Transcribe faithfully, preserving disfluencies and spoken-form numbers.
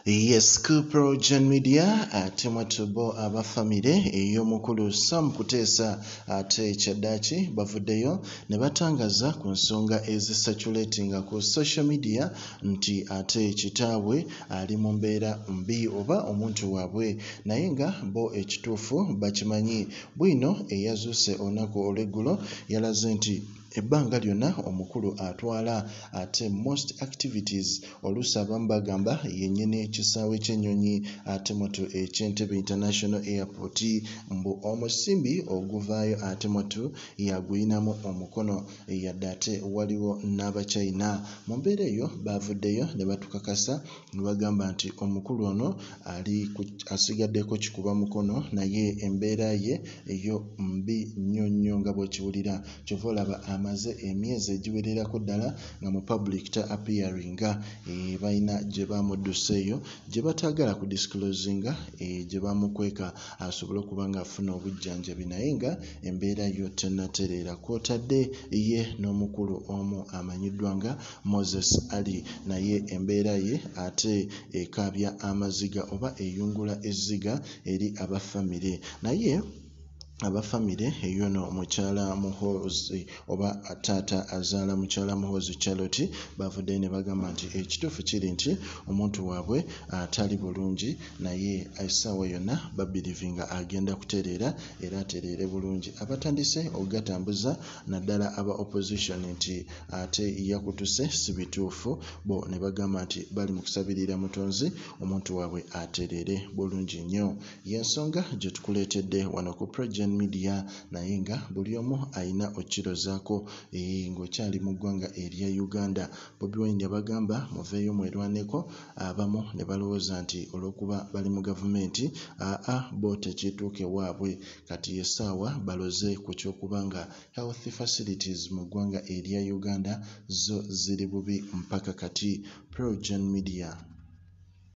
Yes, ku Progen Media ate mwatubo aba family ey'omukulu Sam Kuteesa ate Kyaddaaki bavuddeyo ne batangaza ku nsonga ezisatulatinga ku social media nti ate kitaabwe ali mu mbeera mbi oba omuntu waabwe naye nga bo ekituufu bakimanyi. Bwino eyazuuse olunaku olw'eggulo yalaze nti ebbanga lyonna omukulu atwala ate most activities oluusi abamu bagamba yennyini ekisaawe ky'ennyonyi ate moto eky'Entebbe International Airport mbu omusimbi oguvaayo ate moto yaguyinamu omukono yadde ate waliwo n'Abachina. Mu mbeera eyo bavuddeyo ne batukakasa ne bagamba nti omukulu ono ali asigaddeko kikuba mukono naye embeera ye eyo mbi nnyo nnyo nga bw'okiwulira. Kyova olaba amaze emyezi egiwererako ddala nga mu public ta appearinga e, balina gye bamudduseeyo gye bataagala ku disclosinga e, gye bamukweka asobole okuba nga afuna obujjanjabi naye nga embeera yo tennatereera kw'otadde ye n'omukulu omu amanyiddwa nga Moses Ali naye embeera ye ate ekaabya amaziga oba eyungula ezziga eri abafamire naye abafamire eyono mukyala muhoozi oba taata azaala mukyala muhoozi Charlotte bavuddeyo ne bagamba nti ekituufu kiri nti omuntu waabwe atali bulungi naye essaawa yonna babirivinga agenda kutereera era atereere bulungi. Abatandise okugatambuza naddala aba opposition nti ate yakutuse si bituufu bo ne bagamba nti bali mu kusabirira mutonzi omuntu waabwe atereere bulungi nnyo. Y'ensonga gye tukuleetedde wano ku Progen Media naye nga buli omu ayina okkirozaako e, ng'okyali mu ggwanga erya Uganda. Bobi Wine yabagamba muveeyo mwerwaneko, abamu ne balowooza nti olw'okuba bali mu gavumenti aa bo tekituuke waabwe kati essaawa baloze ku ky'okuba nga health facilities mu ggwanga erya Uganda zo ziri bubi mpaka kati. Progen Media.